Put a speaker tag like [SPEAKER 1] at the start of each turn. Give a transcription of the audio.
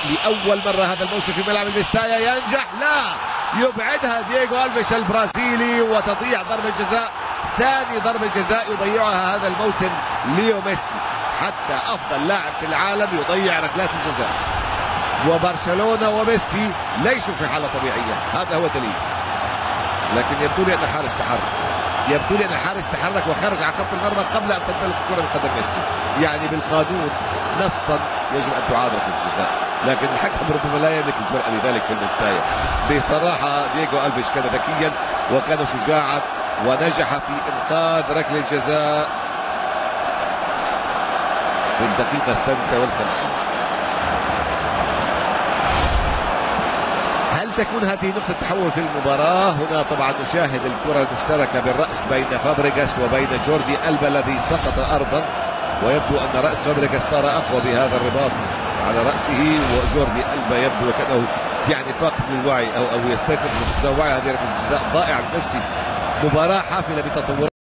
[SPEAKER 1] لأول مرة هذا الموسم في ملعب المستايا. ينجح؟ لا، يبعدها دييغو ألفيش البرازيلي وتضيع ضربة جزاء. ثاني ضربة جزاء يضيعها هذا الموسم ليو ميسي، حتى أفضل لاعب في العالم يضيع ركلات الجزاء. وبرشلونة وميسي ليسوا في حالة طبيعية، هذا هو دليل. لكن يبدو لي أن الحارس تحرك وخرج عن خط المرمى قبل أن تنطلق الكرة من قدم ميسي. يعني بالقانون نصا يجب أن تعاد ركلة الجزاء، لكن الحكم ربما لا يملك الجرأة لذلك في المستايا. بصراحة دييغو ألفيش كان ذكيا وكان شجاعا ونجح في إنقاذ ركلة الجزاء في الدقيقة 56. هل تكون هذه نقطة تحول في المباراة؟ هنا طبعا نشاهد الكرة المشتركة بالرأس بين فابريغاس وبين جوردي ألبا الذي سقط أرضا، ويبدو أن رأس فابريغاس صار أقوى بهذا الرباط على رأسه، وجوردي ألبا يبدو وكأنه يعني فاقد للوعي أو يستيقظ من وعي. هذه ركلة الجزاء ضائعة من ميسي. مباراة حافلة بتطورات.